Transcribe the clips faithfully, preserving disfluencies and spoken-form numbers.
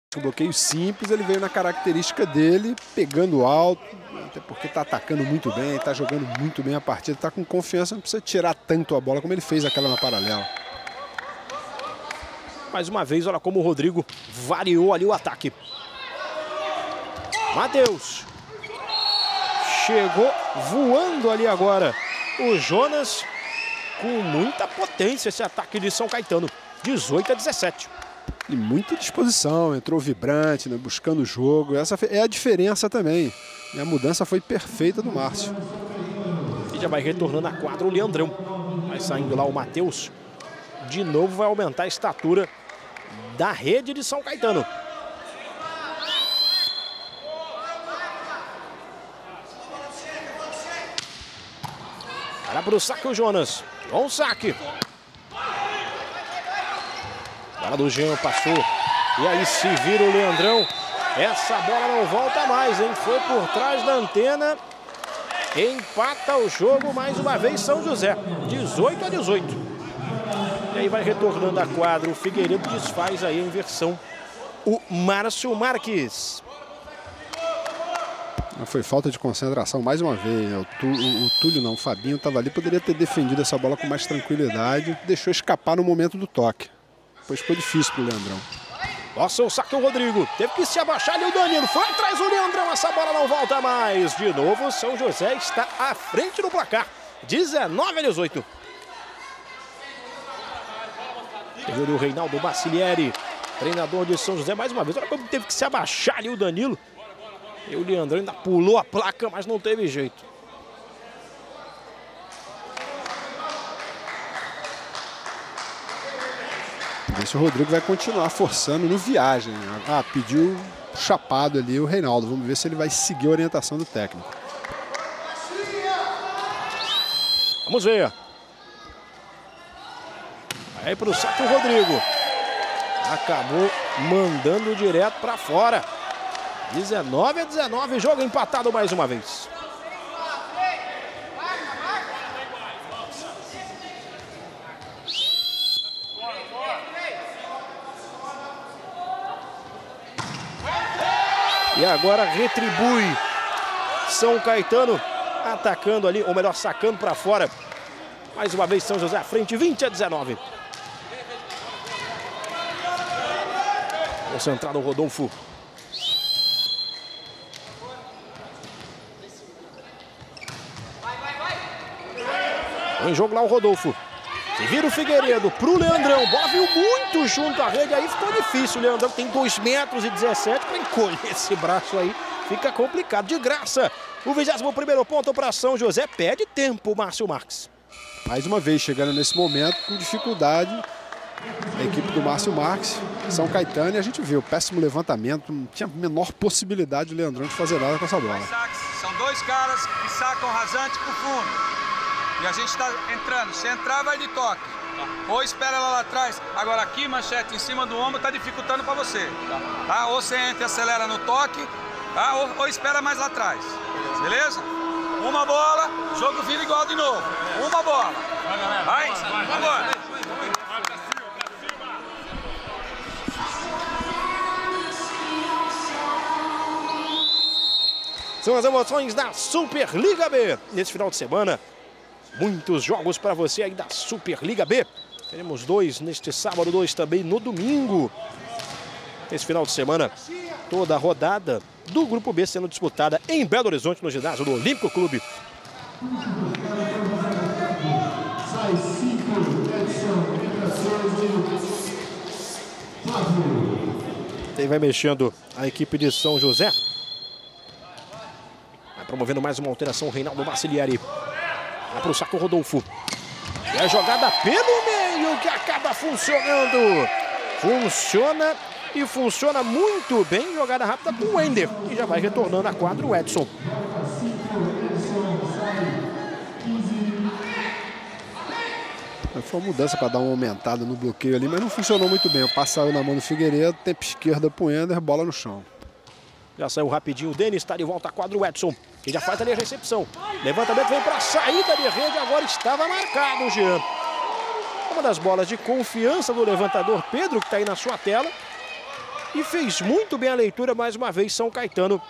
Um bloqueio simples, ele veio na característica dele, pegando alto, até porque está atacando muito bem, está jogando muito bem a partida, está com confiança, não precisa tirar tanto a bola como ele fez aquela na paralela. Mais uma vez, olha como o Rodrigo variou ali o ataque. Matheus. Chegou voando ali agora o Jonas, com muita potência esse ataque de São Caetano, dezoito a dezessete. E muita disposição, entrou vibrante, né, buscando o jogo. Essa é a diferença também. E a mudança foi perfeita do Márcio. E já vai retornando a quadra o Leandrão. Vai saindo lá o Matheus. De novo vai aumentar a estatura da rede de São Caetano. Para para o saque o Jonas. Bom saque. Bola do Jean, passou. E aí se vira o Leandrão. Essa bola não volta mais, hein? Foi por trás da antena. Empata o jogo mais uma vez São José. dezoito a dezoito. E aí vai retornando a quadra. O Figueiredo desfaz aí a inversão. O Márcio Marques. Foi falta de concentração mais uma vez. Né? O, tu, o, o Túlio não, o Fabinho estava ali. Poderia ter defendido essa bola com mais tranquilidade. Deixou escapar no momento do toque. Depois ficou difícil para o Leandrão. Nossa, o saque o Rodrigo. Teve que se abaixar ali o Danilo. Foi atrás do Leandrão. Essa bola não volta mais. De novo, São José está à frente do placar. dezenove a dezoito. Teve o Reinaldo Bacilieri, treinador de São José, mais uma vez. Olha como teve que se abaixar ali o Danilo. E o Leandrão ainda pulou a placa, mas não teve jeito. Esse Rodrigo vai continuar forçando no viagem. Ah, pediu chapado ali o Reinaldo. Vamos ver se ele vai seguir a orientação do técnico. Vamos ver. Aí para o saque o Rodrigo. Acabou mandando direto para fora. dezenove a dezenove, jogo empatado mais uma vez. E agora retribui São Caetano, atacando ali, ou melhor, sacando para fora. Mais uma vez São José à frente, vinte a dezenove. Concentrado o Rodolfo. Em jogo lá o Rodolfo. Se vira o Figueiredo pro Leandrão. Bola veio muito junto à rede, aí ficou difícil. O Leandrão tem dois metros e dezessete para encolher esse braço aí. Fica complicado. De graça. O vigésimo primeiro ponto para São José. Pede tempo, Márcio Marques. Mais uma vez, chegando nesse momento com dificuldade. A equipe do Márcio Marques, São Caetano, e a gente viu, péssimo levantamento. Não tinha a menor possibilidade do Leandrão de fazer nada com essa bola. São dois caras que sacam rasante pro fundo. E a gente está entrando. Se entrar, vai de toque. Tá. Ou espera ela lá atrás. Agora aqui, Manchete, em cima do ombro, tá dificultando para você. Tá. Tá? Ou você entra e acelera no toque, tá? ou, ou espera mais lá atrás. Beleza? Uma bola, o jogo vira igual de novo. Uma bola. Vai, agora. São as emoções da Superliga B. Nesse final de semana, muitos jogos para você aí da Superliga B. Teremos dois neste sábado, dois também no domingo. Esse final de semana, toda a rodada do Grupo B sendo disputada em Belo Horizonte, no ginásio do Olímpico Clube. Aí vai mexendo a equipe de São José. Vai promovendo mais uma alteração o Reinaldo Bacilieri. Vai para o saco Rodolfo. E a jogada pelo meio que acaba funcionando. Funciona e funciona muito bem. Jogada rápida com o Wender. E já vai retornando a quadra o Edson. Foi uma mudança para dar uma aumentada no bloqueio ali, mas não funcionou muito bem. O passe saiu na mão do Figueiredo, tempo esquerda para o Wender, bola no chão. Já saiu rapidinho o Denis, está de volta a quadra o Edson. Que já faz ali a recepção. Levantamento vem para a saída de rede, agora estava marcado o Jean. Uma das bolas de confiança do levantador Pedro, que está aí na sua tela. e fez muito bem a leitura mais uma vez São Caetano.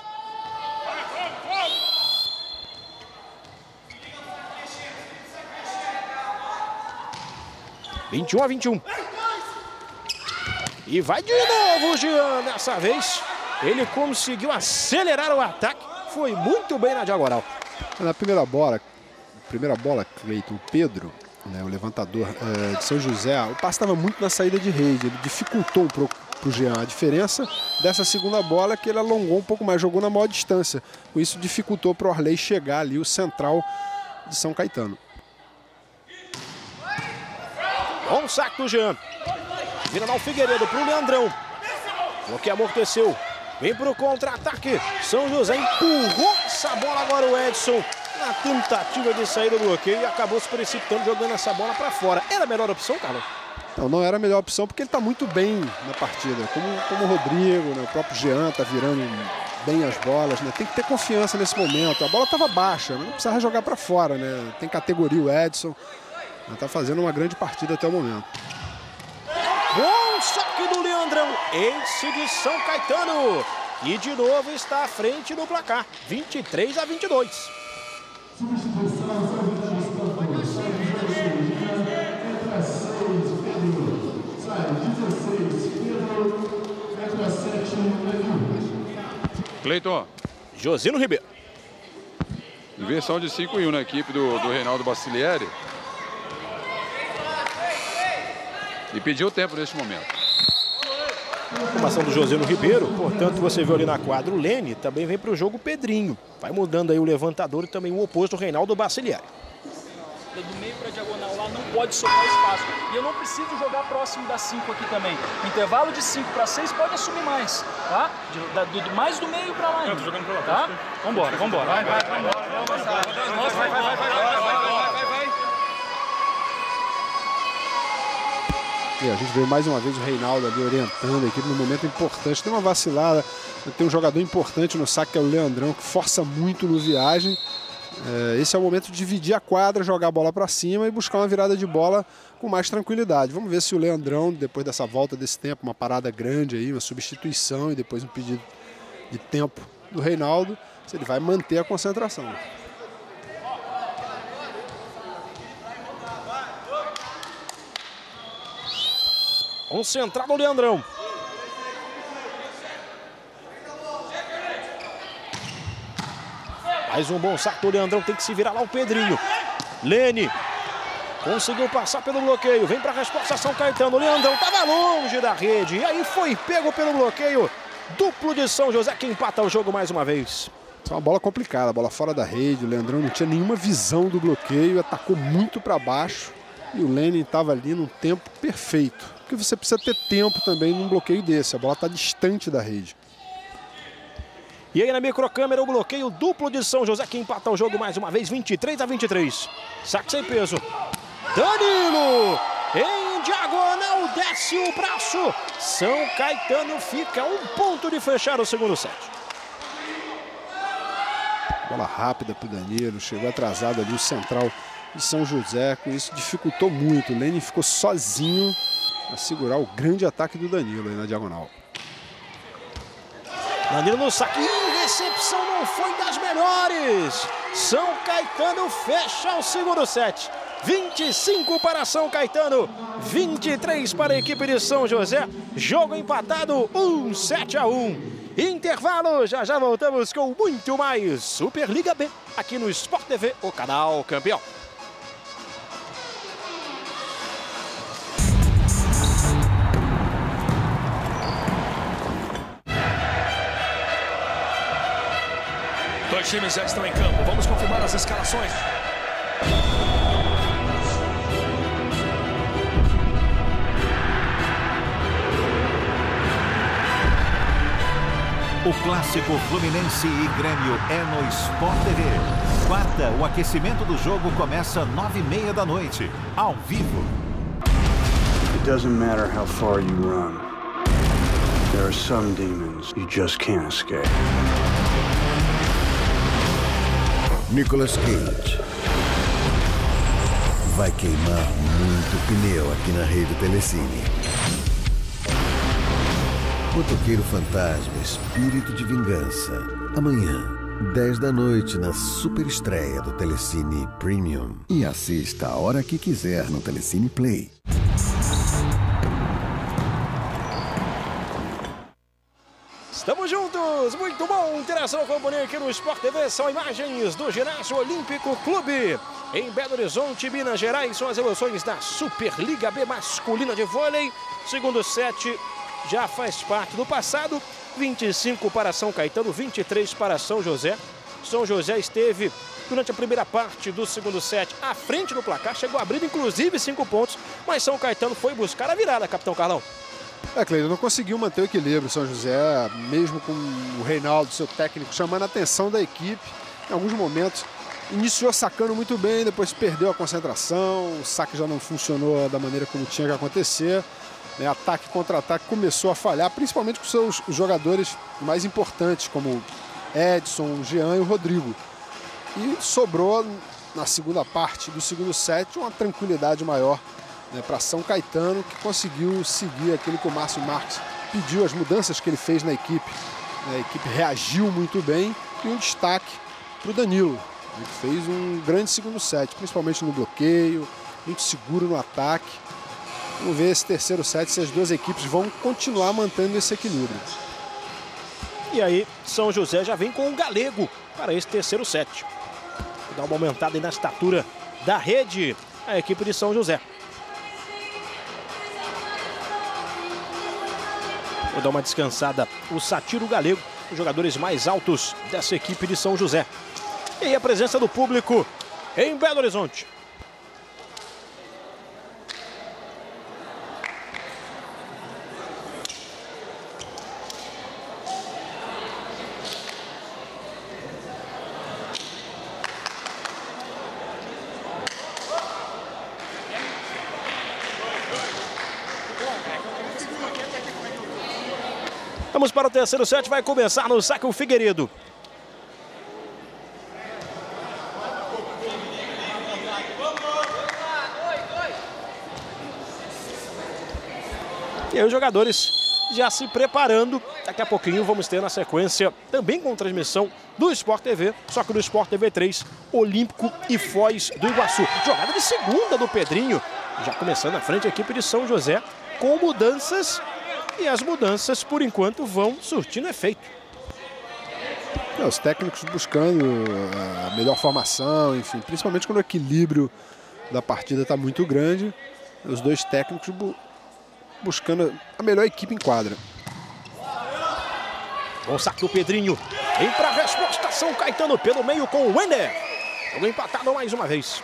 vinte e um a vinte e um. E vai de novo o Jean dessa vez. Ele conseguiu acelerar o ataque. Foi muito bem na diagonal. Na primeira bola, primeira bola, Cleiton, o Pedro, né, o levantador é, de São José, o passe estava muito na saída de rede. Ele dificultou para o Jean. A diferença dessa segunda bola é que ele alongou um pouco mais, jogou na maior distância. Com isso dificultou para o Arley chegar ali, o central de São Caetano. Bom saque do Jean. Vira lá o Figueiredo para o Leandrão. O que amorteceu. Vem para o contra-ataque. São José empurrou essa bola agora o Edson. Na tentativa de sair do bloqueio e acabou se precipitando, jogando essa bola para fora. Era a melhor opção, Carlos? Não, não era a melhor opção porque ele está muito bem na partida. Como, como o Rodrigo, né, o próprio Jean está virando bem as bolas. Né? Tem que ter confiança nesse momento. A bola estava baixa, mas não precisava jogar para fora. Né? Tem categoria o Edson. Está fazendo uma grande partida até o momento. Bom saque do Leandrão. Esse de São Caetano. E de novo está à frente no placar. vinte e três a vinte e dois. Cleiton. Josino Ribeiro. Inversão de cinco e um na equipe do, do Reinaldo Bacilieri. E pediu tempo neste momento. Formação do Josino Ribeiro, portanto você viu ali na quadra o Lene, também vem para o jogo o Pedrinho. Vai mudando aí o levantador e também o oposto, o Reinaldo Bacilieri. Do meio para a diagonal lá não pode sobrar espaço. E eu não preciso jogar próximo das cinco aqui também. No intervalo de cinco para seis pode assumir mais, tá? De, da, do, mais do meio para lá ainda. Eu tô jogando para lá, tá? Vambora, vambora. Vai, vai, vai. Vai, vai, vai, vai, vai, vai, vai, vai. E a gente vê mais uma vez o Reinaldo ali orientando a equipe num momento importante. Tem uma vacilada, tem um jogador importante no saque que é o Leandrão, que força muito no viagem. É, esse é o momento de dividir a quadra, jogar a bola para cima e buscar uma virada de bola com mais tranquilidade. Vamos ver se o Leandrão, depois dessa volta desse tempo, uma parada grande aí, uma substituição e depois um pedido de tempo do Reinaldo, se ele vai manter a concentração. Concentrado o Leandrão. Mais um bom saque do Leandrão, tem que se virar lá o Pedrinho. Lene conseguiu passar pelo bloqueio, vem para a resposta São Caetano. O Leandrão estava longe da rede e aí foi pego pelo bloqueio. Duplo de São José que empata o jogo mais uma vez. É uma bola complicada, bola fora da rede. O Leandrão não tinha nenhuma visão do bloqueio, atacou muito para baixo e o Lene estava ali num tempo perfeito. Porque você precisa ter tempo também num bloqueio desse, a bola está distante da rede. E aí na microcâmera o bloqueio duplo de São José que empata o jogo mais uma vez, vinte e três a vinte e três. Saque sem peso. Danilo em diagonal, desce o braço. São Caetano fica a um ponto de fechar o segundo set. Bola rápida para o Danilo, chegou atrasado ali o central de São José, com isso dificultou muito. O Lene ficou sozinho a segurar o grande ataque do Danilo aí na diagonal. Danilo no saque, recepção não foi das melhores. São Caetano fecha o segundo set. vinte e cinco para São Caetano, vinte e três para a equipe de São José. Jogo empatado, um sete a um. Intervalo, já já voltamos com muito mais Superliga B aqui no Sport T V, o canal campeão. Dois times já estão em campo. Vamos confirmar as escalações. O clássico Fluminense e Grêmio é no Sport T V. Quarta, o aquecimento do jogo começa nove e meia da noite, ao vivo. It doesn't matter how far you run. There are some demons you just can't escape. Nicolas Cage vai queimar muito pneu aqui na rede Telecine. Motoqueiro Fantasma, Espírito de Vingança. Amanhã, dez da noite, na super estreia do Telecine Premium. E assista a hora que quiser no Telecine Play. Estamos juntos, muito bom ter essa companhia aqui no Sport T V. São imagens do Ginásio Olímpico Clube em Belo Horizonte, Minas Gerais. São as emoções da Superliga B masculina de vôlei. Segundo set já faz parte do passado. vinte e cinco para São Caetano, vinte e três para São José. São José esteve durante a primeira parte do segundo set à frente do placar, chegou abrindo inclusive cinco pontos, mas São Caetano foi buscar a virada, capitão Carlão. É, Cleiton, não conseguiu manter o equilíbrio. São José, mesmo com o Reinaldo, seu técnico, chamando a atenção da equipe, em alguns momentos iniciou sacando muito bem, depois perdeu a concentração, o saque já não funcionou da maneira como tinha que acontecer. Né? Ataque contra ataque começou a falhar, principalmente com seus jogadores mais importantes, como Edson, o Jean e o Rodrigo. E sobrou, na segunda parte do segundo set, uma tranquilidade maior, né, para São Caetano, que conseguiu seguir aquilo que o Márcio Marques pediu, as mudanças que ele fez na equipe. A equipe reagiu muito bem e um destaque para o Danilo. Ele fez um grande segundo set, principalmente no bloqueio, muito seguro no ataque. Vamos ver esse terceiro set se as duas equipes vão continuar mantendo esse equilíbrio. E aí, São José já vem com um galego para esse terceiro set. Vou dar uma aumentada aí na estatura da rede, a equipe de São José. Vou dar uma descansada. O Satiro Galego, os jogadores mais altos dessa equipe de São José. E aí a presença do público em Belo Horizonte. Vamos para o terceiro set, vai começar no saque o Figueiredo. E aí os jogadores já se preparando. Daqui a pouquinho vamos ter na sequência, também com transmissão do Sport T V, só que do Sport T V três, Olímpico e Foz do Iguaçu. Jogada de segunda do Pedrinho, já começando à frente a equipe de São José, com mudanças. E as mudanças, por enquanto, vão surtindo efeito. É, os técnicos buscando a melhor formação, enfim, principalmente quando o equilíbrio da partida está muito grande. Os dois técnicos bu buscando a melhor equipe em quadra. Bom saque do Pedrinho. Vem para a resposta São Caetano pelo meio com o Wender. Jogo empatado mais uma vez.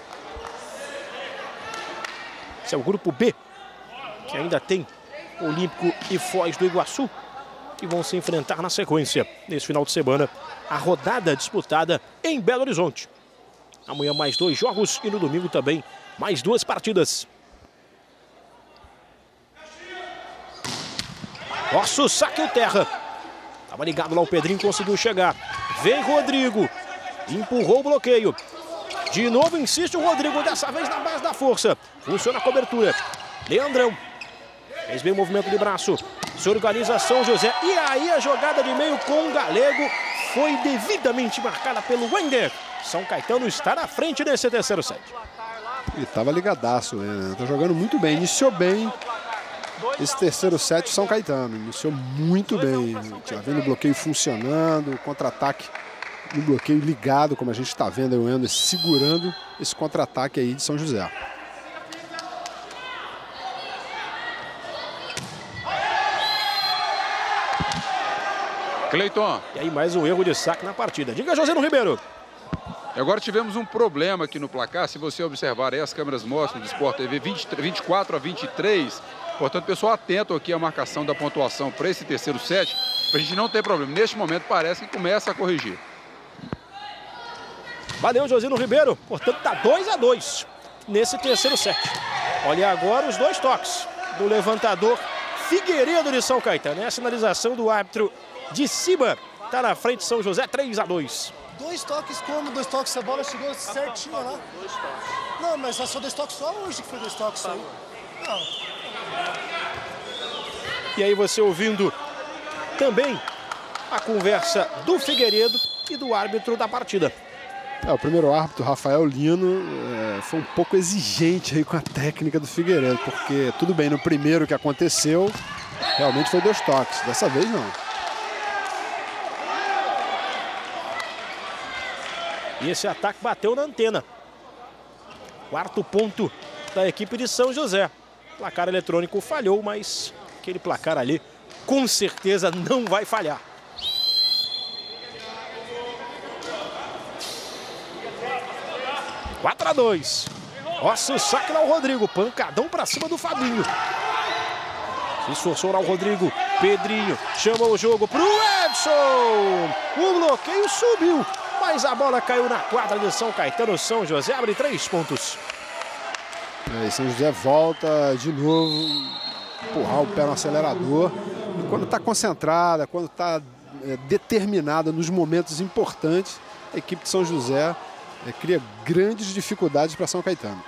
Esse é o grupo B, que ainda tem Olímpico e Foz do Iguaçu, que vão se enfrentar na sequência nesse final de semana. A rodada disputada em Belo Horizonte. Amanhã mais dois jogos e no domingo também mais duas partidas. Nossa, o saque o terra. Estava ligado lá o Pedrinho, conseguiu chegar. Vem Rodrigo. Empurrou o bloqueio. De novo insiste o Rodrigo, dessa vez na base da força. Funciona a cobertura. Leandrão. Fez bem o movimento de braço. Se organiza São José. E aí a jogada de meio com o Galego foi devidamente marcada pelo Wender. São Caetano está na frente nesse terceiro set. Ele estava ligadaço, né? Tá jogando muito bem. Iniciou bem esse terceiro set São Caetano. Iniciou muito bem. Já vendo o bloqueio funcionando, o contra-ataque no bloqueio ligado, como a gente está vendo aí o Wender segurando esse contra-ataque aí de São José. Cleiton. E aí mais um erro de saque na partida. Diga, Josino Ribeiro. Agora tivemos um problema aqui no placar. Se você observar aí, as câmeras mostram do Sport T V vinte, vinte e quatro a vinte e três. Portanto, pessoal, atento aqui à marcação da pontuação para esse terceiro set, para a gente não ter problema. Neste momento parece que começa a corrigir. Valeu, Josino Ribeiro. Portanto, está dois a dois nesse terceiro set. Olha agora os dois toques do levantador Figueiredo de São Caetano. É a sinalização do árbitro de cima. Está na frente São José, três a dois. Dois toques como? Dois toques, a bola chegou certinho lá. Dois toques. Não, mas só dois toques só hoje que foi dois toques aí. Não. E aí você ouvindo também a conversa do Figueiredo e do árbitro da partida. É, o primeiro árbitro, Rafael Lino, é, foi um pouco exigente aí com a técnica do Figueiredo, porque tudo bem, no primeiro que aconteceu, realmente foi dois toques. Dessa vez não. E esse ataque bateu na antena. Quarto ponto da equipe de São José. O placar eletrônico falhou, mas aquele placar ali com certeza não vai falhar. quatro a dois. Nossa, o saque lá o Rodrigo. Pancadão pra cima do Fabinho. Se esforçou lá o Rodrigo. Pedrinho chamou o jogo pro Edson. O bloqueio subiu, mas a bola caiu na quadra de São Caetano. São José abre três pontos. É, São José volta de novo, empurrar o pé no acelerador. E quando está concentrada, quando está é, determinada nos momentos importantes, a equipe de São José é, cria grandes dificuldades para São Caetano.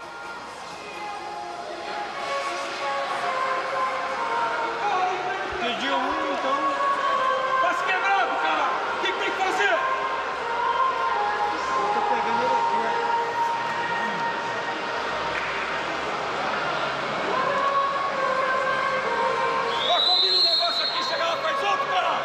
Pediu um, então. Passe quebrado, cara. O que tem que fazer? Eu tô pegando ele aqui. Ó, combina um negócio aqui, chega lá, faz outro, cara.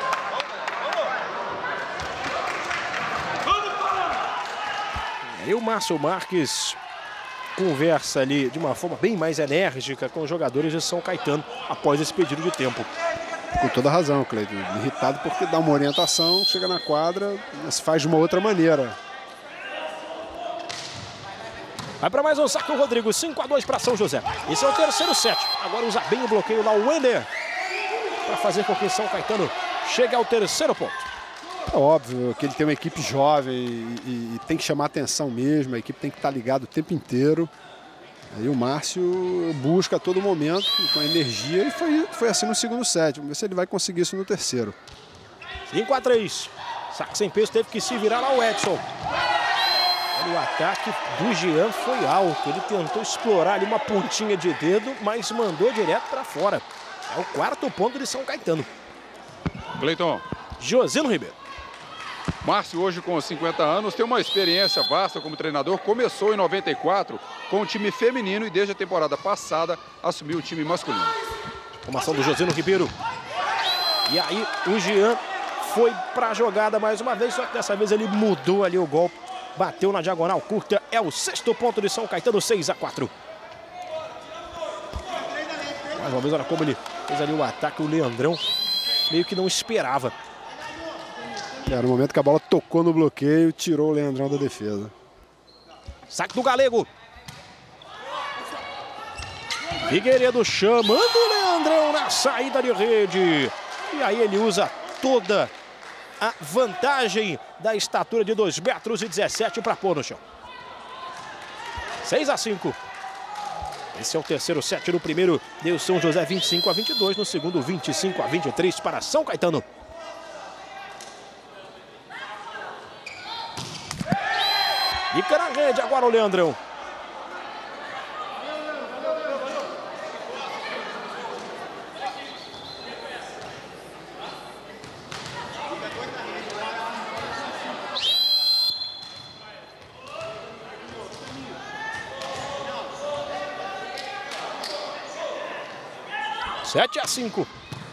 Vamos, para! E o Márcio Marques conversa ali de uma forma bem mais enérgica com os jogadores de São Caetano após esse pedido de tempo. Com toda razão, Cleiton. Irritado porque dá uma orientação, chega na quadra, mas faz de uma outra maneira. Vai para mais um saque o Rodrigo, cinco a dois para São José. Esse é o terceiro set. Agora usa bem o bloqueio lá o Wender para fazer com que São Caetano chegue ao terceiro ponto. É óbvio que ele tem uma equipe jovem e, e, e tem que chamar atenção mesmo, a equipe tem que estar ligada o tempo inteiro. Aí o Márcio busca a todo momento, com energia, e foi, foi assim no segundo set. Vamos ver se ele vai conseguir isso no terceiro. cinco a três. Saque sem peso, teve que se virar lá o Edson. O ataque do Jean foi alto. Ele tentou explorar ali uma pontinha de dedo, mas mandou direto para fora. É o quarto ponto de São Caetano. Cleiton. Josino Ribeiro. Márcio, hoje com cinquenta anos, tem uma experiência vasta como treinador. Começou em noventa e quatro com o time feminino e desde a temporada passada assumiu o time masculino. Formação do Josino Ribeiro. E aí o Jean foi para a jogada mais uma vez, só que dessa vez ele mudou ali o golpe. Bateu na diagonal curta. É o sexto ponto de São Caetano, seis a quatro. Mais uma vez, olha como ele fez ali o ataque. O Leandrão meio que não esperava. Era o momento que a bola tocou no bloqueio, tirou o Leandrão da defesa. Saque do Galego. Figueiredo chamando o Leandrão na saída de rede. E aí ele usa toda a vantagem da estatura de dois metros e dezessete para pôr no chão. seis a cinco. Esse é o terceiro set. No primeiro deu São José vinte e cinco a vinte e dois. No segundo vinte e cinco a vinte e três para São Caetano. Fica na rede agora o Leandrão. sete a cinco.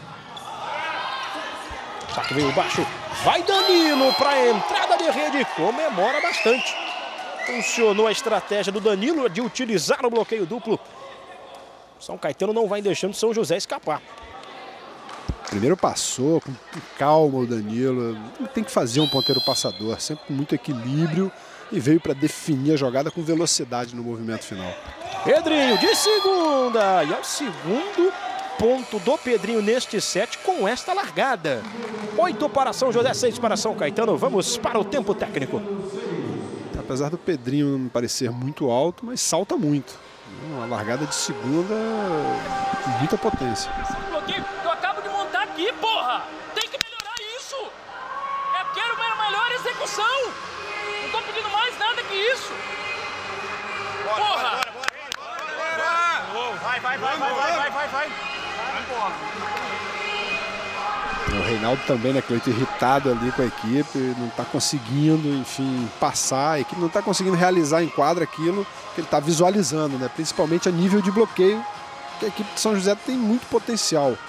Saque veio baixo. Vai Danilo para a entrada de rede. Comemora bastante. Funcionou a estratégia do Danilo de utilizar o bloqueio duplo. São Caetano não vai deixando São José escapar. Primeiro passou com calma o Danilo. Ele tem que fazer um ponteiro passador, sempre com muito equilíbrio. E veio para definir a jogada com velocidade no movimento final. Pedrinho de segunda. E é o segundo ponto do Pedrinho neste set com esta largada. oito para São José, seis para São Caetano. Vamos para o tempo técnico. Apesar do Pedrinho não parecer muito alto, mas salta muito. Uma largada de segunda com muita potência. Bloqueio que eu acabo de montar aqui, porra! Tem que melhorar isso! Eu quero uma melhor execução! Não tô pedindo mais nada que isso! Porra! Vai, vai, vai, vai, vai, vai, vai, vai. O Reinaldo também, né, Cleiton, irritado ali com a equipe, não está conseguindo, enfim, passar, a equipe não está conseguindo realizar em quadra aquilo que ele está visualizando, né, principalmente a nível de bloqueio, que a equipe de São José tem muito potencial.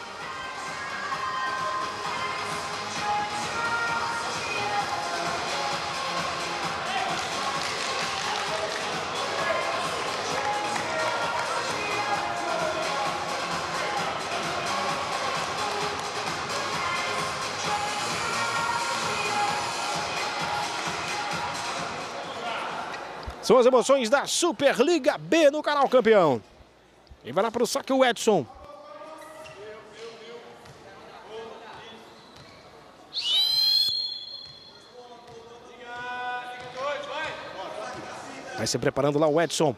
São as emoções da Superliga B no canal Campeão. E vai lá para o saque o Edson. Vai se preparando lá o Edson.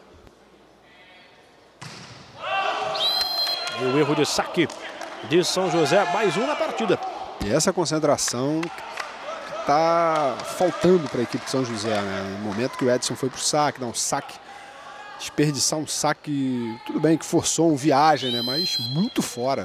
E o erro de saque de São José, mais um na partida. E essa concentração tá faltando para a equipe de São José, né? No momento que o Edson foi para o saque, dar um saque, desperdiçar um saque, tudo bem que forçou um viagem, né? Mas muito fora.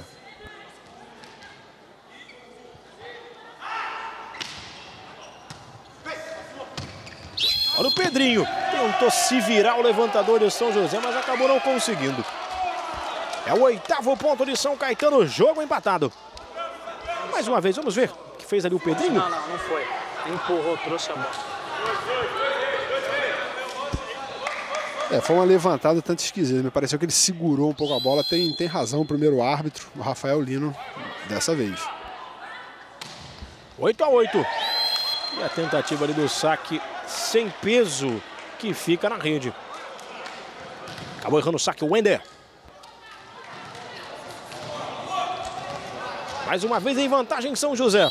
Olha o Pedrinho, tentou se virar o levantador de São José, mas acabou não conseguindo. É o oitavo ponto de São Caetano, jogo empatado. Mais uma vez, vamos ver o que fez ali o Pedrinho. Não, não, não foi. Empurrou, trouxe a bola. É, foi uma levantada tanto esquisita. Me pareceu que ele segurou um pouco a bola. Tem, tem razão o primeiro árbitro, o Rafael Lino, dessa vez. oito a oito. E a tentativa ali do saque sem peso que fica na rede. Acabou errando o saque o Wender. Mais uma vez em vantagem São José.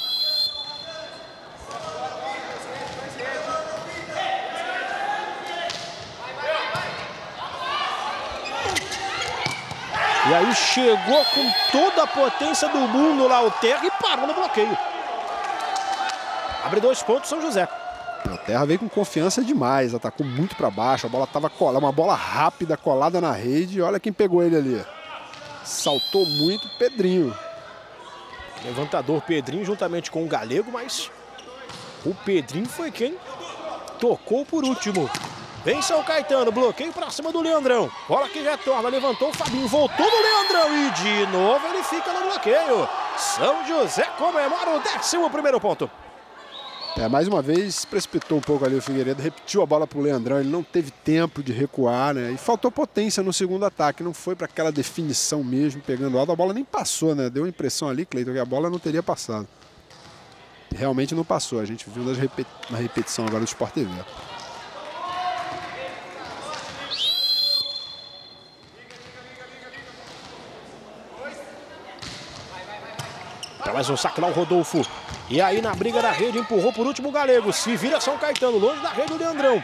E aí chegou com toda a potência do mundo lá o Terra e parou no bloqueio. Abre dois pontos São José. O Terra veio com confiança demais, atacou muito para baixo, a bola estava colada, uma bola rápida colada na rede. Olha quem pegou ele ali. Saltou muito, Pedrinho. Levantador Pedrinho juntamente com o Galego, mas o Pedrinho foi quem tocou por último. Vem São Caetano, bloqueio pra cima do Leandrão. Bola que retorna, levantou o Fabinho, voltou no Leandrão e de novo ele fica no bloqueio. São José comemora o décimo primeiro ponto. É, mais uma vez precipitou um pouco ali o Figueiredo, repetiu a bola pro Leandrão, ele não teve tempo de recuar, né? E faltou potência no segundo ataque, não foi para aquela definição mesmo, pegando alto, a bola nem passou, né? Deu a impressão ali, Cleiton, que a bola não teria passado. E realmente não passou, a gente viu nas repeti na repetição agora do Sport T V. Para mais um saque lá o Rodolfo. E aí na briga da rede empurrou por último o Galego. Se vira São Caetano, longe da rede o Leandrão.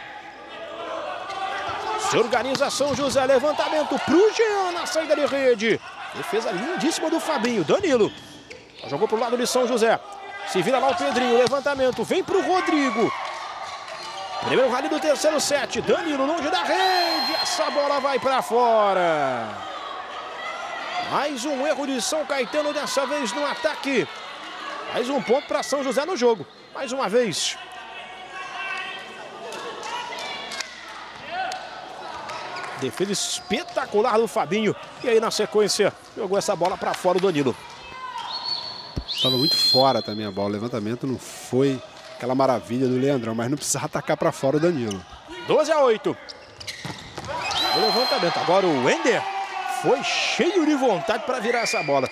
Se organiza São José, levantamento pro Jean na saída de rede. Defesa lindíssima do Fabinho, Danilo. Jogou pro lado de São José. Se vira lá o Pedrinho, levantamento, vem pro Rodrigo. Primeiro rally do terceiro set, Danilo longe da rede. Essa bola vai para fora. Mais um erro de São Caetano, dessa vez no ataque. Mais um ponto para São José no jogo. Mais uma vez. Defesa espetacular do Fabinho. E aí na sequência jogou essa bola para fora o Danilo. Estava muito fora também a bola. O levantamento não foi aquela maravilha do Leandrão, mas não precisava atacar para fora o Danilo. doze a oito. O levantamento. Agora o Wender foi cheio de vontade para virar essa bola.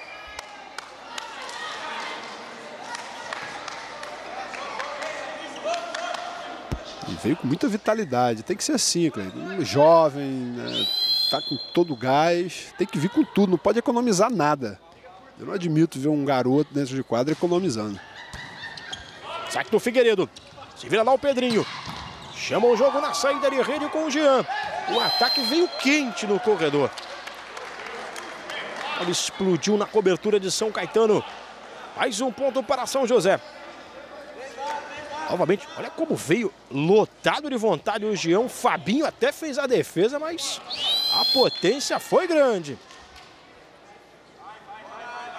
E veio com muita vitalidade. Tem que ser assim, Cleiton. Jovem, né? Tá com todo o gás. Tem que vir com tudo, não pode economizar nada. Eu não admito ver um garoto dentro de quadra economizando. Saque do Figueiredo. Se vira lá o Pedrinho. Chama o jogo na saída de rede com o Jean. O ataque veio quente no corredor. Ele explodiu na cobertura de São Caetano. Mais um ponto para São José. Novamente, olha como veio lotado de vontade o Jean. O Fabinho até fez a defesa, mas a potência foi grande.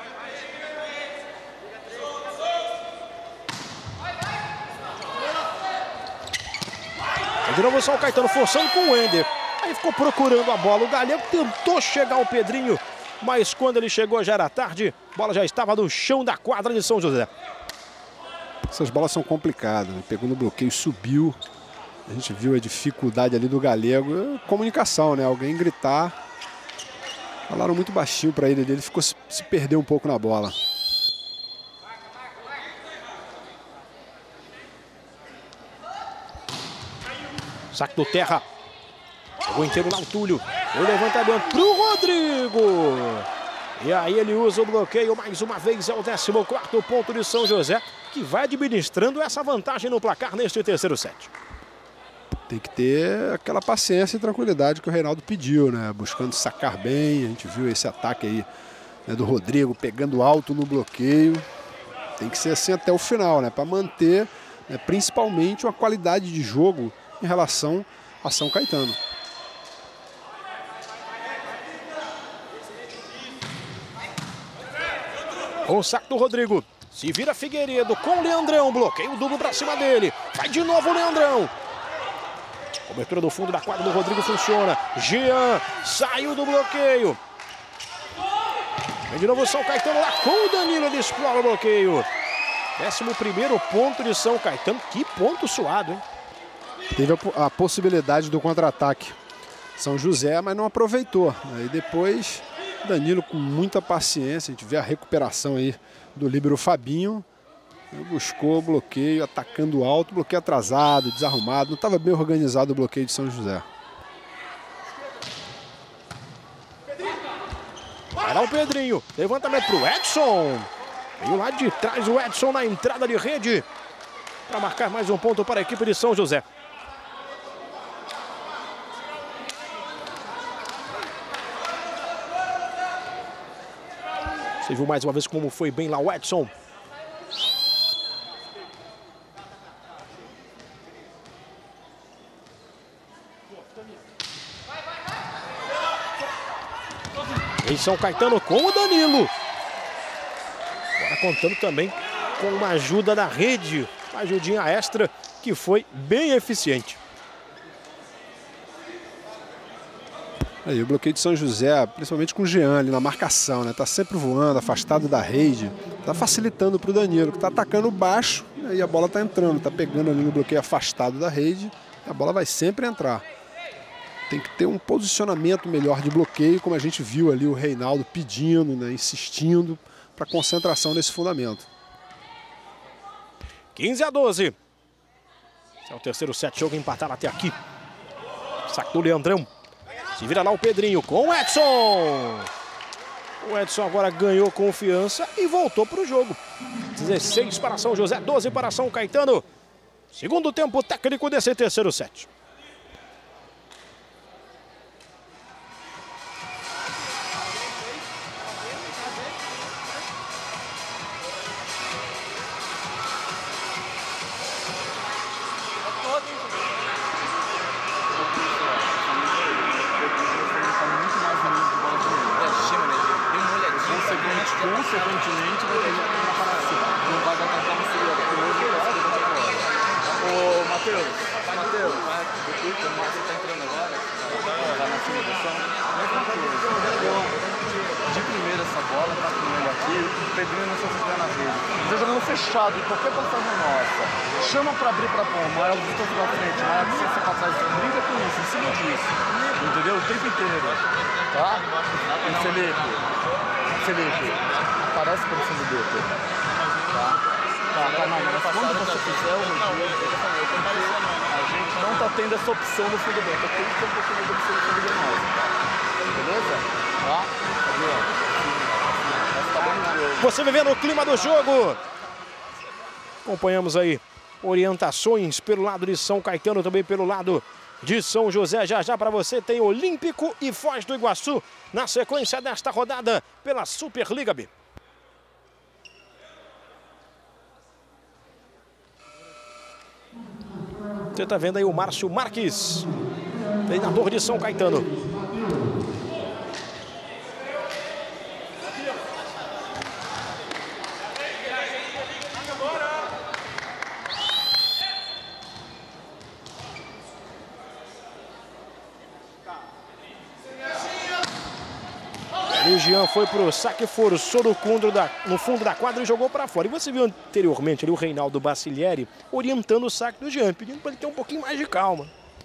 De novo São Caetano forçando com o Ender. Aí ficou procurando a bola. O Galego tentou chegar ao Pedrinho, mas quando ele chegou já era tarde. A bola já estava no chão da quadra de São José. Essas bolas são complicadas, né? Pegou no bloqueio, subiu. A gente viu a dificuldade ali do Galego. Comunicação, né? Alguém gritar. Falaram muito baixinho para ele. Ele ficou se, se perdeu um pouco na bola. Saque do Terra. Jogou inteiro lá o Túlio. O levantamento pro Rodrigo. E aí ele usa o bloqueio mais uma vez. É o décimo quarto ponto de São José, que vai administrando essa vantagem no placar neste terceiro set. Tem que ter aquela paciência e tranquilidade que o Reinaldo pediu, né? Buscando sacar bem. A gente viu esse ataque aí, né, do Rodrigo pegando alto no bloqueio. Tem que ser assim até o final, né? Para manter, né, principalmente uma qualidade de jogo em relação a São Caetano. Com o saque do Rodrigo. Se vira Figueiredo com o Leandrão. Bloqueio duplo para cima dele. Vai de novo o Leandrão. Cobertura do fundo da quadra do Rodrigo funciona. Jean saiu do bloqueio. Vem de novo o São Caetano lá com o Danilo. Ele explora o bloqueio. Décimo primeiro ponto de São Caetano. Que ponto suado, hein? Teve a, a possibilidade do contra-ataque São José, mas não aproveitou. Aí depois Danilo com muita paciência. A gente vê a recuperação aí do líbero Fabinho. Buscou o bloqueio, atacando alto, bloqueio atrasado, desarrumado. Não estava bem organizado o bloqueio de São José. Vai lá o Pedrinho. Levantamento para o Edson. Veio lá de trás o Edson na entrada de rede. Para marcar mais um ponto para a equipe de São José. Você viu mais uma vez como foi bem lá o Edson. Em São Caetano com o Danilo. Agora contando também com uma ajuda da rede. Uma ajudinha extra que foi bem eficiente. Aí o bloqueio de São José, principalmente com o Jean ali na marcação, né? Tá sempre voando, afastado da rede. Tá facilitando para o Danilo, que tá atacando baixo, né? E a bola tá entrando, tá pegando ali no bloqueio afastado da rede. A bola vai sempre entrar. Tem que ter um posicionamento melhor de bloqueio, como a gente viu ali o Reinaldo pedindo, né? Insistindo para concentração nesse fundamento. quinze a doze. Esse é o terceiro set, jogo empatado até aqui. Saque do Leandrão. Se vira lá o Pedrinho com o Edson. O Edson agora ganhou confiança e voltou para o jogo. dezesseis para São José, doze para São Caetano. Segundo tempo técnico desse terceiro set. Consequentemente, vai ter uma parada. Não vai dar tempo de seguir. Ô, Matheus, Matheus, o Márcio tá entrando agora, vai na finalização. Mesma coisa. De primeira essa bola, tá com ele aqui, o Pedrinho não sabe ficar na rede. Tá jogando fechado, em qualquer passagem nossa. Chama pra abrir pra pôr, maior distância pra frente, maior distância pra trás. Brinca com isso, em cima disso. Entendeu? O tempo inteiro. Tá? E Felipe. Felipe. Aparece pelo fundo dele. Tá? Tá, tá, não, mas quando você fizer o rodízio, a gente não tá tendo essa opção no fundo dele. Tem que ter um pouquinho de opção no fundo de nós. Beleza? Tá? Tá? Você vivendo o clima do jogo. Acompanhamos aí orientações pelo lado de São Caetano, também pelo lado de São José. Já já para você tem Olímpico e Foz do Iguaçu na sequência desta rodada pela Superliga B. Você está vendo aí o Márcio Marques, treinador de São Caetano. O Jean foi pro saque, forçou no fundo da, no fundo da quadra e jogou para fora. E você viu anteriormente ali o Reinaldo Bacilieri orientando o saque do Jean, pedindo para ele ter um pouquinho mais de calma.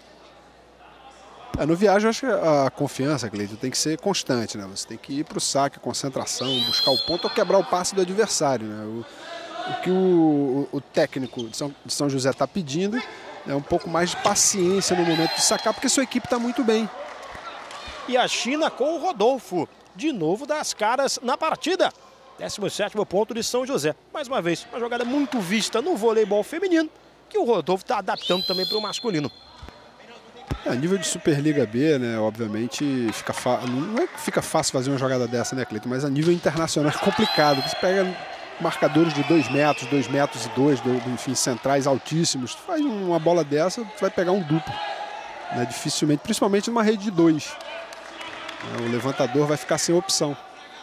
É, no viagem, eu acho que a confiança, Cleiton, tem que ser constante, né? Você tem que ir para o saque, concentração, buscar o ponto ou quebrar o passe do adversário, né? O, o que o, o técnico de São, de São José está pedindo é um pouco mais de paciência no momento de sacar, porque sua equipe está muito bem. E a China com o Rodolfo, de novo das caras na partida. décimo sétimo ponto de São José. Mais uma vez, uma jogada muito vista no voleibol feminino, que o Rodolfo está adaptando também para o masculino. A nível de Superliga B, né, obviamente, fica não é que fica fácil fazer uma jogada dessa, né, Cleiton? Mas a nível internacional é complicado. Você pega marcadores de dois metros, dois metros e dois, do, enfim, centrais altíssimos. Tu faz uma bola dessa, tu vai pegar um duplo. Né, dificilmente, principalmente numa rede de dois. O levantador vai ficar sem opção.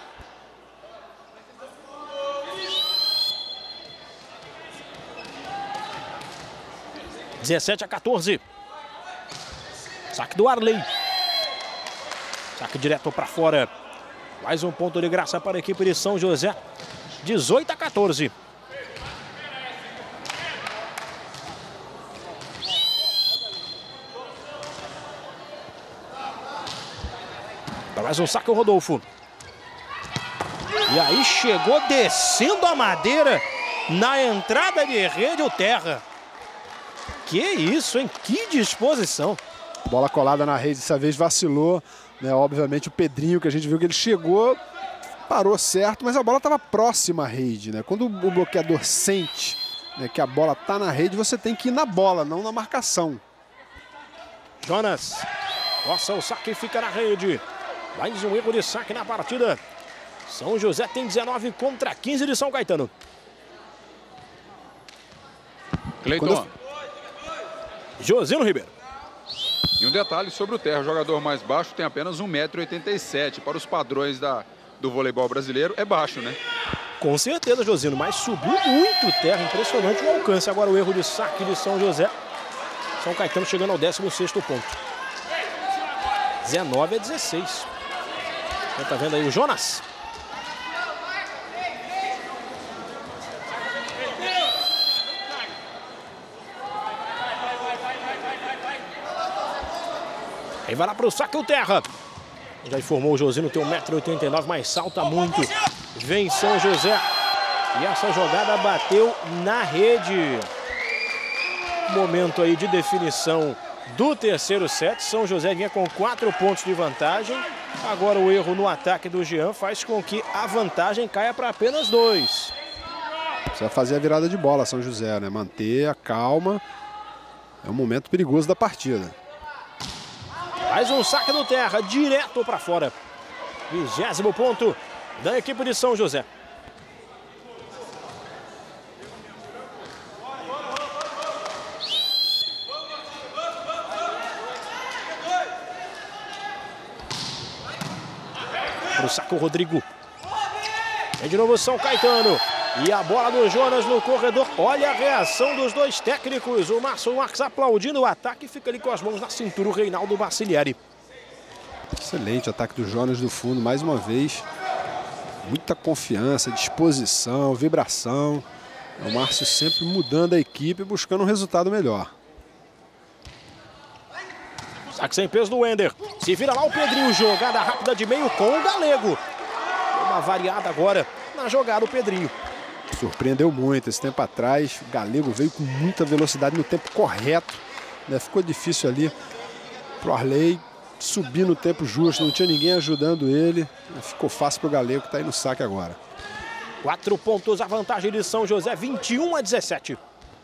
dezessete a quatorze. Saque do Arley. Saque direto para fora. Mais um ponto de graça para a equipe de São José. dezoito a quatorze. Mais um saque o Rodolfo. E aí chegou descendo a madeira na entrada de rede o Terra. Que isso, hein? Que disposição. Bola colada na rede, dessa vez vacilou, né? Obviamente o Pedrinho, que a gente viu que ele chegou, parou certo, mas a bola estava próxima à rede, né? Quando o bloqueador sente, né, que a bola está na rede, você tem que ir na bola, não na marcação. Jonas, nossa, o saque fica na rede. Mais um erro de saque na partida. São José tem dezenove contra quinze de São Caetano. Cleiton. Quando... Josino Ribeiro. E um detalhe sobre o Terra, o jogador mais baixo tem apenas um metro e oitenta e sete. Para os padrões da, do voleibol brasileiro, é baixo, né? Com certeza, Josino, mas subiu muito o Terra, impressionante o alcance. Agora o erro de saque de São José. São Caetano chegando ao décimo sexto ponto. dezenove a dezesseis. Você tá vendo aí o Jonas? Aí vai lá para o saque o Terra. Já informou o Josino, tem um metro e oitenta e nove, mas salta muito. Vem São José. E essa jogada bateu na rede. Momento aí de definição do terceiro set. São José vinha com quatro pontos de vantagem. Agora o erro no ataque do Jean faz com que a vantagem caia para apenas dois. Precisa fazer a virada de bola, São José, né? Manter a calma. É um momento perigoso da partida. Mais um saque do Terra, direto para fora. Vigésimo ponto da equipe de São José. Para o saque o Rodrigo. É de novo São Caetano. E a bola do Jonas no corredor. Olha a reação dos dois técnicos. O Márcio Marques aplaudindo o ataque. Fica ali com as mãos na cintura o Reinaldo Bacilieri. Excelente ataque do Jonas do fundo, mais uma vez. Muita confiança, disposição, vibração. O Márcio sempre mudando a equipe, buscando um resultado melhor. Saque sem peso do Wender. Se vira lá o Pedrinho. Jogada rápida de meio com o Galego. Uma variada agora na jogada o Pedrinho. Surpreendeu muito esse tempo atrás. O Galego veio com muita velocidade no tempo correto, né? Ficou difícil ali pro Arley subir no tempo justo. Não tinha ninguém ajudando ele. Ficou fácil pro Galego, que está aí no saque agora. Quatro pontos a vantagem de São José, vinte e um a dezessete.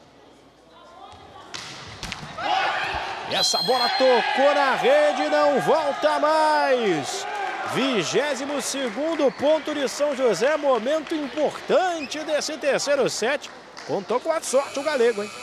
Essa bola tocou na rede, não volta mais. vigésimo segundo ponto de São José, momento importante desse terceiro set. Contou com a sorte o Galego, hein?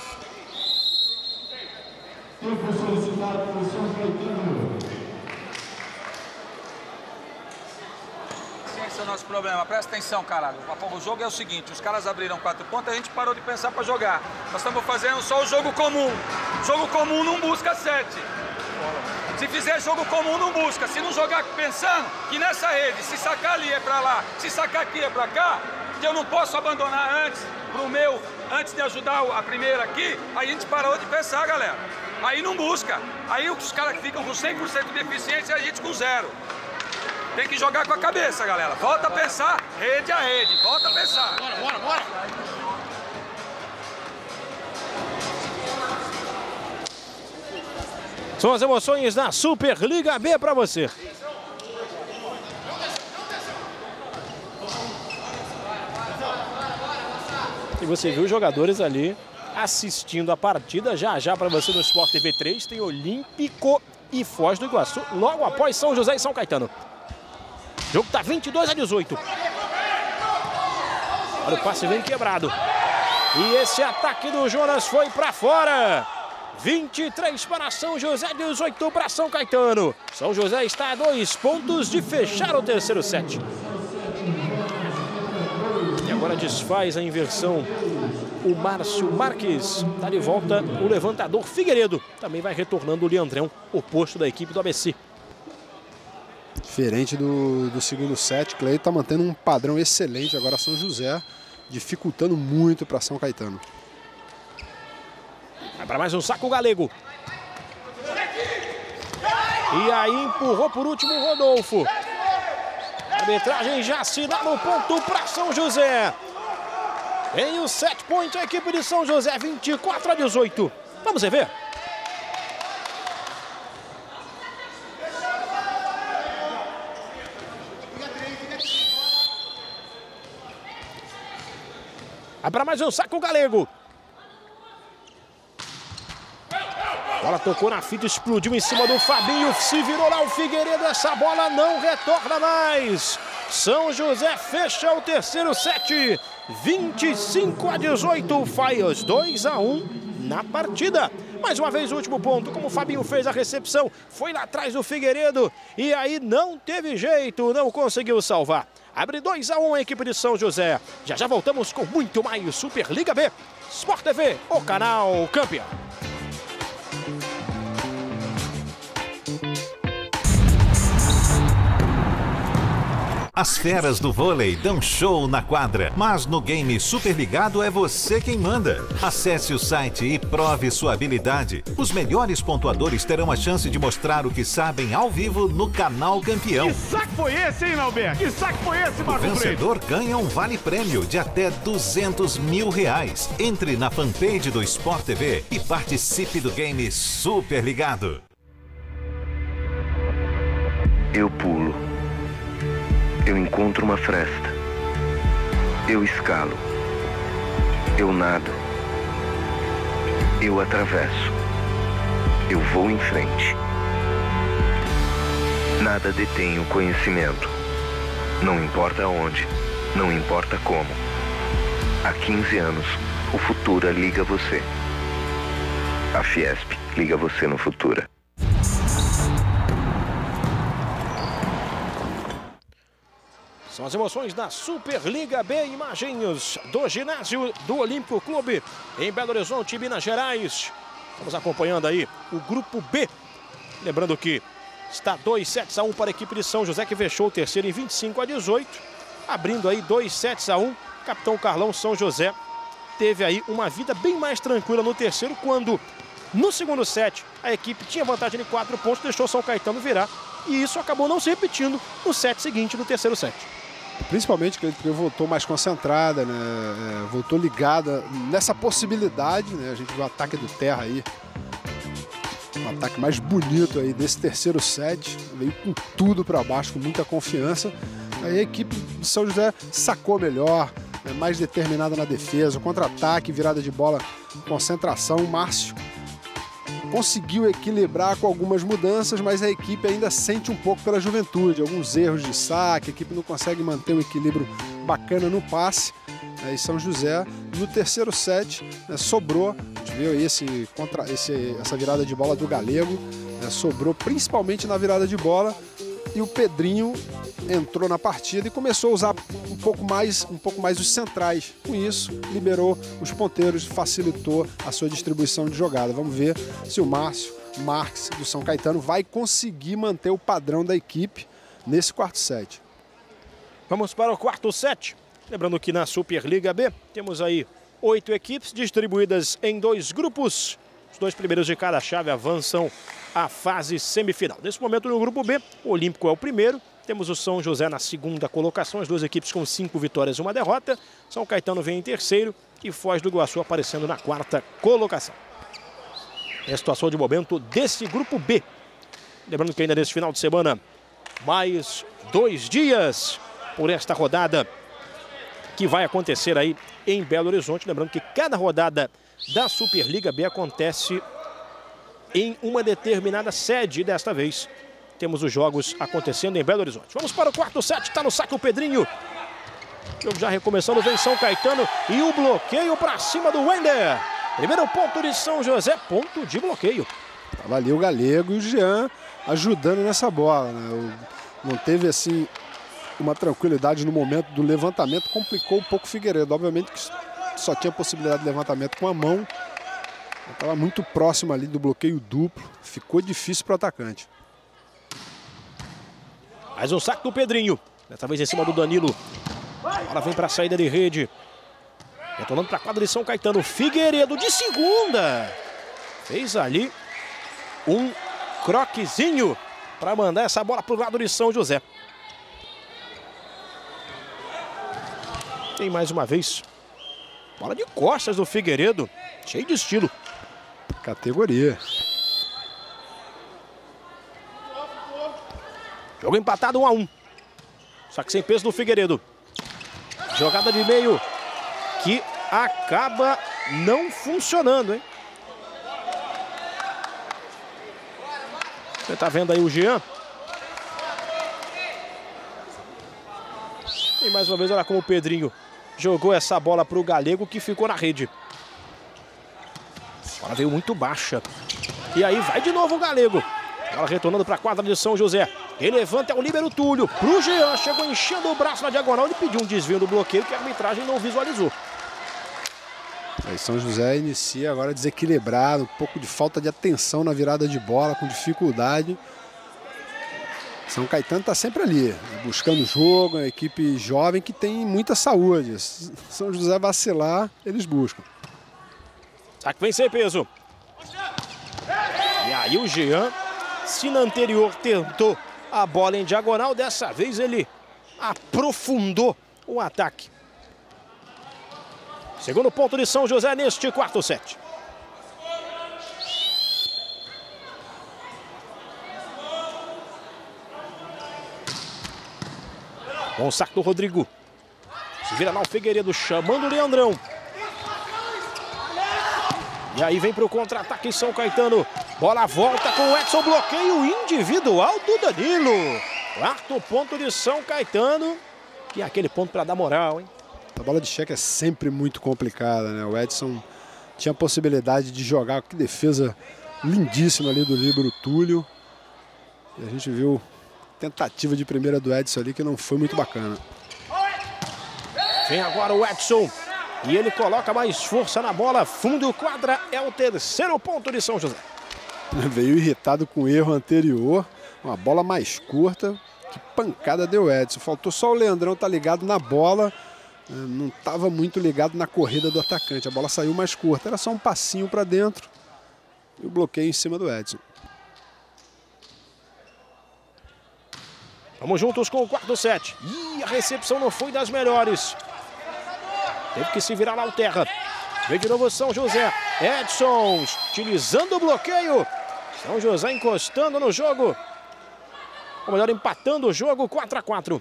Esse é o nosso problema, presta atenção, caralho. O jogo é o seguinte, os caras abriram quatro pontos, a gente parou de pensar pra jogar. Nós estamos fazendo só o jogo comum. Jogo comum não busca sete. Se fizer jogo comum, não busca. Se não jogar pensando que nessa rede, se sacar ali é pra lá, se sacar aqui é pra cá, que eu não posso abandonar antes pro meu, antes de ajudar a primeira aqui, aí a gente parou de pensar, galera. Aí não busca. Aí os caras ficam com cem por cento de eficiência e a gente com zero. Tem que jogar com a cabeça, galera. Volta a pensar, rede a rede. Volta a pensar. Bora, bora, bora. São as emoções da Superliga B para você. E você viu os jogadores ali assistindo a partida. Já já para você no Sport T V três tem Olímpico e Foz do Iguaçu, logo após São José e São Caetano. O jogo está vinte e dois a dezoito. Olha, o passe vem quebrado. E esse ataque do Jonas foi para fora. vinte e três para São José, dezoito para São Caetano. São José está a dois pontos de fechar o terceiro set. E agora desfaz a inversão o Márcio Marques. Está de volta o levantador Figueiredo. Também vai retornando o Leandrão, oposto da equipe do A B C. Diferente do, do segundo set, Clay está mantendo um padrão excelente. Agora São José dificultando muito para São Caetano. Vai para mais um saco galego. E aí empurrou por último o Rodolfo. A arbitragem já assinala o ponto para São José. Tem o set point a equipe de São José, vinte e quatro a dezoito. Vamos ver. Vai para mais um saco galego. Bola tocou na fita, explodiu em cima do Fabinho, se virou lá o Figueiredo, essa bola não retorna mais. São José fecha o terceiro set, vinte e cinco a dezoito, faz dois a um na partida. Mais uma vez o último ponto, como o Fabinho fez a recepção, foi lá atrás do Figueiredo e aí não teve jeito, não conseguiu salvar. Abre dois a um a equipe de São José. Já já voltamos com muito mais Superliga B. Sport T V, o canal campeão. As feras do vôlei dão show na quadra, mas no game Superligado é você quem manda. Acesse o site e prove sua habilidade. Os melhores pontuadores terão a chance de mostrar o que sabem ao vivo no canal campeão. Que saque foi esse, hein, Nauber? Que saque foi esse, O Marco vencedor ganha um vale-prêmio de até duzentos mil reais. Entre na fanpage do Sport T V e participe do game Superligado. Eu pulo. Eu encontro uma fresta. Eu escalo. Eu nado. Eu atravesso. Eu vou em frente. Nada detém o conhecimento. Não importa onde, não importa como. Há quinze anos, o Futura liga você. A Fiesp liga você no Futura. São as emoções da Superliga B, imagens do ginásio do Olímpico Clube em Belo Horizonte, Minas Gerais. Estamos acompanhando aí o grupo B. Lembrando que está dois sets a um para a equipe de São José, que fechou o terceiro em vinte e cinco a dezoito. Abrindo aí dois sets a um. Capitão Carlão, São José teve aí uma vida bem mais tranquila no terceiro, quando no segundo set a equipe tinha vantagem de quatro pontos, deixou São Caetano virar. E isso acabou não se repetindo no set seguinte, no terceiro set. Principalmente porque voltou mais concentrada, né? É, voltou ligada nessa possibilidade, né? A gente viu o ataque do Terra aí, um ataque mais bonito aí desse terceiro set, veio com tudo para baixo, com muita confiança. Aí a equipe de São José sacou melhor, né? Mais determinada na defesa, contra-ataque, virada de bola, concentração. O Márcio conseguiu equilibrar com algumas mudanças, mas a equipe ainda sente um pouco pela juventude, alguns erros de saque, a equipe não consegue manter um equilíbrio bacana no passe. É, e São José, no terceiro set, né, sobrou, a gente viu aí esse, contra, esse, essa virada de bola do Galego, né, sobrou principalmente na virada de bola, e o Pedrinho entrou na partida e começou a usar um pouco mais, um pouco mais os centrais. Com isso, liberou os ponteiros, facilitou a sua distribuição de jogada. Vamos ver se o Márcio Marques do São Caetano vai conseguir manter o padrão da equipe nesse quarto set. Vamos para o quarto set. Lembrando que na Superliga B temos aí oito equipes distribuídas em dois grupos. Os dois primeiros de cada chave avançam à fase semifinal. Nesse momento no grupo B, o Olímpico é o primeiro. Temos o São José na segunda colocação, as duas equipes com cinco vitórias e uma derrota. São Caetano vem em terceiro e Foz do Iguaçu aparecendo na quarta colocação. É a situação de momento desse grupo B. Lembrando que ainda nesse final de semana, mais dois dias por esta rodada que vai acontecer aí em Belo Horizonte. Lembrando que cada rodada da Superliga B acontece em uma determinada sede. E desta vez temos os jogos acontecendo em Belo Horizonte. Vamos para o quarto set, está no saque o Pedrinho. O jogo já recomeçando, vem São Caetano e o bloqueio para cima do Wender. Primeiro ponto de São José, ponto de bloqueio. Tava ali o Galego e o Jean ajudando nessa bola, né? Não teve assim uma tranquilidade no momento do levantamento, complicou um pouco o Figueiredo. Obviamente que só tinha possibilidade de levantamento com a mão. Estava muito próximo ali do bloqueio duplo, ficou difícil para o atacante. Mais um saque do Pedrinho, dessa vez em cima do Danilo. A bola vem para a saída de rede. Retornando para a quadra de São Caetano. Figueiredo de segunda. Fez ali um croquezinho para mandar essa bola para o lado de São José. Tem mais uma vez. Bola de costas do Figueiredo. Cheio de estilo. Categoria. Jogo empatado um a um. Saque sem peso do Figueiredo. Jogada de meio que acaba não funcionando, hein? Você tá vendo aí o Jean? E mais uma vez, olha como o Pedrinho jogou essa bola para o Galego, que ficou na rede. A bola veio muito baixa. E aí vai de novo o Galego. Bola retornando para a quadra de São José. Ele levanta, é o líbero Túlio. Pro Jean, chegou enchendo o braço na diagonal. Ele pediu um desvio do bloqueio que a arbitragem não visualizou. Aí São José inicia agora desequilibrado, um pouco de falta de atenção na virada de bola, com dificuldade. São Caetano está sempre ali, buscando o jogo, a equipe jovem que tem muita saúde. São José vacilar, eles buscam. Saque vem sem peso. E aí o Jean, se na anterior tentou a bola em diagonal, dessa vez ele aprofundou o ataque. Segundo ponto de São José neste quarto set. Bom saque do Rodrigo. Se vira lá o Figueiredo chamando o Leandrão. E aí vem para o contra-ataque São Caetano. Bola volta com o Edson, bloqueio individual do Danilo. Quarto ponto de São Caetano. E aquele ponto para dar moral, hein? A bola de cheque é sempre muito complicada, né? O Edson tinha a possibilidade de jogar, que defesa lindíssima ali do líbero Túlio. E a gente viu tentativa de primeira do Edson ali que não foi muito bacana. Vem agora o Edson. E ele coloca mais força na bola. Fundo quadra é o terceiro ponto de São José. Veio irritado com o erro anterior. Uma bola mais curta. Que pancada deu o Edson. Faltou só o Leandrão estar ligado na bola. Não estava muito ligado na corrida do atacante. A bola saiu mais curta. Era só um passinho para dentro. E o bloqueio em cima do Edson. Vamos juntos com o quarto set. Ih, a recepção não foi das melhores. Teve que se virar lá o Terra. Vem de novo São José. Edson utilizando o bloqueio. São José encostando no jogo. Ou melhor, empatando o jogo quatro a quatro.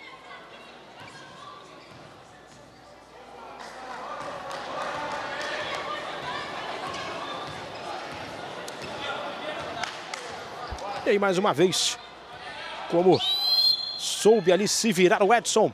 E aí mais uma vez, como soube ali se virar o Edson.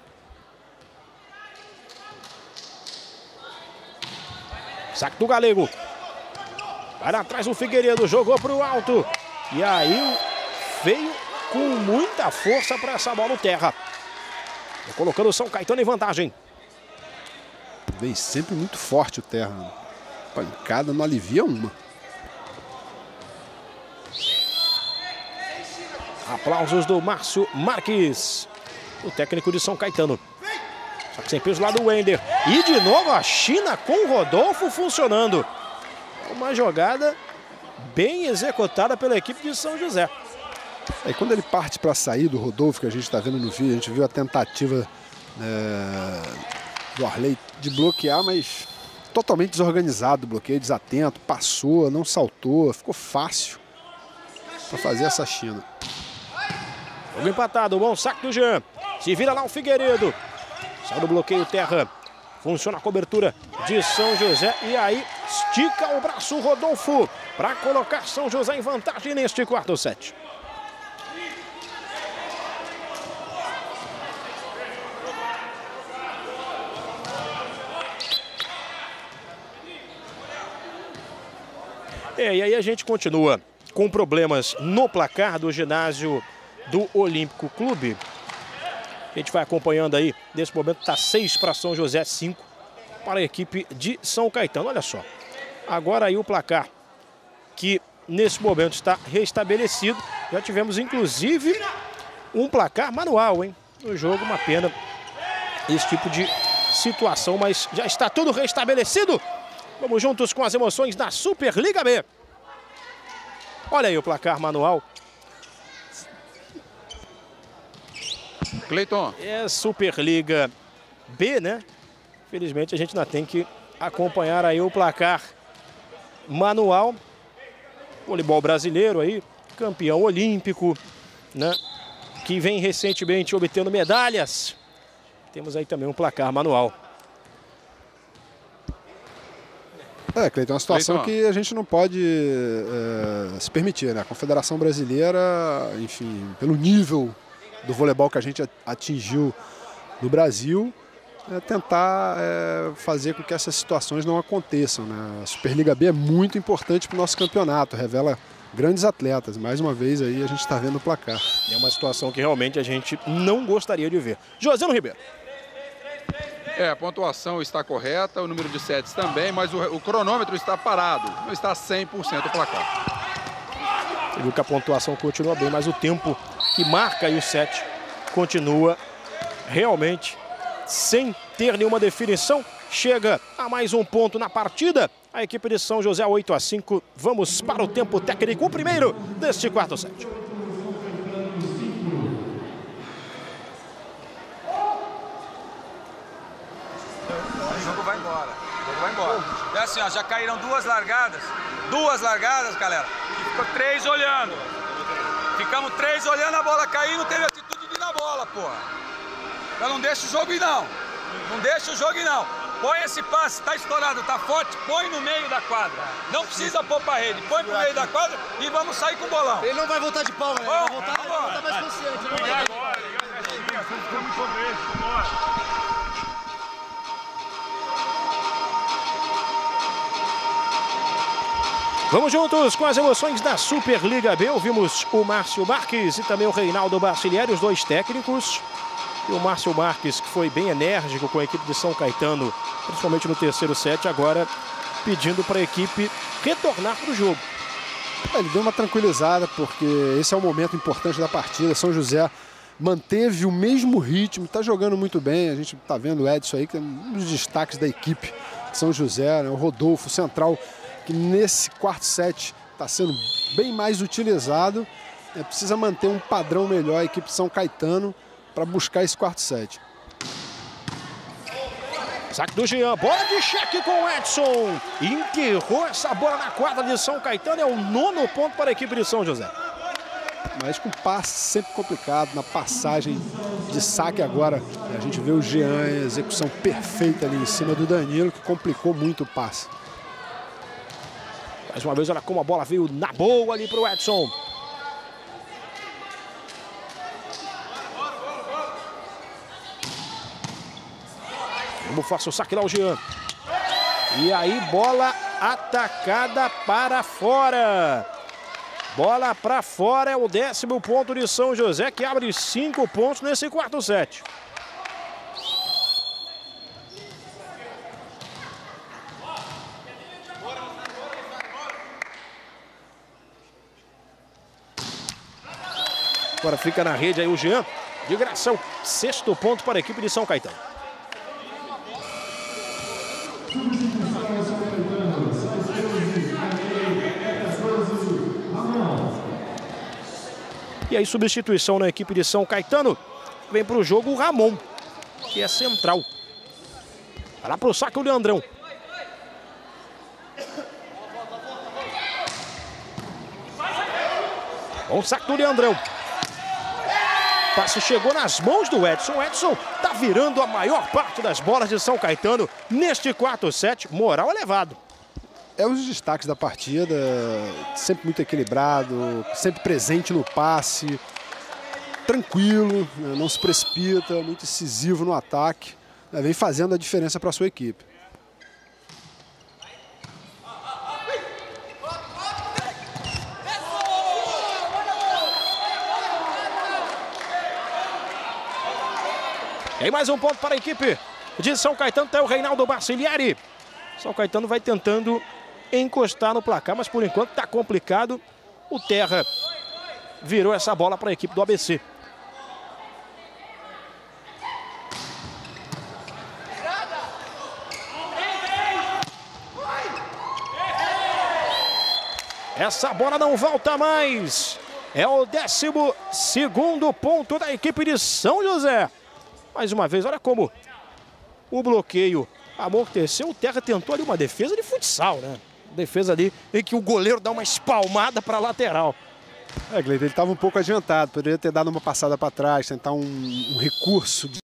Saque do Galego. Vai lá atrás o Figueiredo, jogou para o alto. E aí veio com muita força para essa bola no Terra. Colocando o São Caetano em vantagem. Vem sempre muito forte o Terra. Pancada não alivia uma. Aplausos do Márcio Marques, o técnico de São Caetano. Só que sem peso lá do Wender. E de novo a China com o Rodolfo funcionando. Uma jogada bem executada pela equipe de São José. E quando ele parte para sair do Rodolfo, que a gente está vendo no vídeo, a gente viu a tentativa é, do Arley de bloquear, mas totalmente desorganizado o bloqueio, desatento, passou, não saltou, ficou fácil para fazer essa China. Jogo empatado, bom saque do Jean. Se vira lá o Figueiredo. Sai do bloqueio terra. Funciona a cobertura de São José. E aí estica o braço Rodolfo para colocar São José em vantagem neste quarto set. É, e aí a gente continua com problemas no placar do ginásio do Olímpico Clube. A gente vai acompanhando aí, nesse momento está seis para São José, cinco para a equipe de São Caetano. Olha só, agora aí o placar que nesse momento está restabelecido. Já tivemos inclusive um placar manual, hein? No jogo, uma pena esse tipo de situação, mas já está tudo restabelecido. Vamos juntos com as emoções da Superliga B. Olha aí o placar manual. Cleiton. É Superliga B, né? Felizmente a gente ainda tem que acompanhar aí o placar manual. Voleibol brasileiro aí, campeão olímpico, né? Que vem recentemente obtendo medalhas. Temos aí também um placar manual. É, Cleiton, é uma situação Cleiton. que a gente não pode é, se permitir, né? A Confederação Brasileira, enfim, pelo nível do voleibol que a gente atingiu no Brasil, é tentar é, fazer com que essas situações não aconteçam, né? A Superliga B é muito importante para o nosso campeonato, revela grandes atletas. Mais uma vez aí a gente está vendo o placar. É uma situação que realmente a gente não gostaria de ver. José Ribeiro. É, a pontuação está correta, o número de sets também, mas o, o cronômetro está parado, não está cem por cento o placar. Você viu que a pontuação continua bem, mas o tempo que marca aí o set continua realmente sem ter nenhuma definição. Chega a mais um ponto na partida. A equipe de São José oito a cinco. Vamos para o tempo técnico, o primeiro deste quarto set. O jogo vai embora. O jogo vai embora. É assim, ó, já caíram duas largadas. Duas largadas, galera. E ficou três olhando. Ficamos três olhando a bola cair, não teve atitude de ir na bola, porra. Então não deixa o jogo ir, não. Não deixa o jogo ir, não. Põe esse passe, tá estourado, tá forte, põe no meio da quadra. Não precisa pôr pra rede, põe pro meio da quadra e vamos sair com o bolão. Ele não vai voltar de palma, ele vai voltar, vai voltar mais consciente. Não vai agora, Vamos juntos com as emoções da Superliga B. Ouvimos o Márcio Marques e também o Reinaldo Barcilieri, os dois técnicos. E o Márcio Marques, que foi bem enérgico com a equipe de São Caetano, principalmente no terceiro set, agora pedindo para a equipe retornar para o jogo. Ele deu uma tranquilizada, porque esse é o momento importante da partida. São José manteve o mesmo ritmo, está jogando muito bem. A gente está vendo o Edson aí, que é um dos destaques da equipe de São José, né? O Rodolfo, central, que nesse quarto set está sendo bem mais utilizado. É, precisa manter um padrão melhor a equipe de São Caetano para buscar esse quarto set. Saque do Jean, bola de cheque com o Edson. Enterrou essa bola na quadra de São Caetano. É o nono ponto para a equipe de São José. Mas com passe sempre complicado, na passagem de saque agora. A gente vê o Jean, a execução perfeita ali em cima do Danilo, que complicou muito o passe. Mais uma vez, olha como a bola veio na boa ali para o Edson. Como faça o saque lá o Jean. E aí, bola atacada para fora. Bola para fora, é o décimo ponto de São José, que abre cinco pontos nesse quarto set. Agora fica na rede aí o Jean. De graça, o sexto ponto para a equipe de São Caetano. E aí, substituição na equipe de São Caetano. Vem para o jogo o Ramon, que é central. Vai lá para o saque o Leandrão. Bom saque do Leandrão. Passe chegou nas mãos do Edson. O Edson tá virando a maior parte das bolas de São Caetano neste quarto set. Moral elevado. É um dos destaques da partida, sempre muito equilibrado, sempre presente no passe, tranquilo, não se precipita, muito incisivo no ataque, vem fazendo a diferença para a sua equipe. E aí mais um ponto para a equipe de São Caetano, tem o Reinaldo Barcilieri. São Caetano vai tentando encostar no placar, mas por enquanto está complicado. O Terra virou essa bola para a equipe do A B C. Essa bola não volta mais. É o décimo segundo ponto da equipe de São José. Mais uma vez, olha como o bloqueio amorteceu. O Terra tentou ali uma defesa de futsal, né? Defesa ali em que o goleiro dá uma espalmada para a lateral. É, Gleide, ele estava um pouco adiantado, poderia ter dado uma passada para trás, tentar um, um recurso de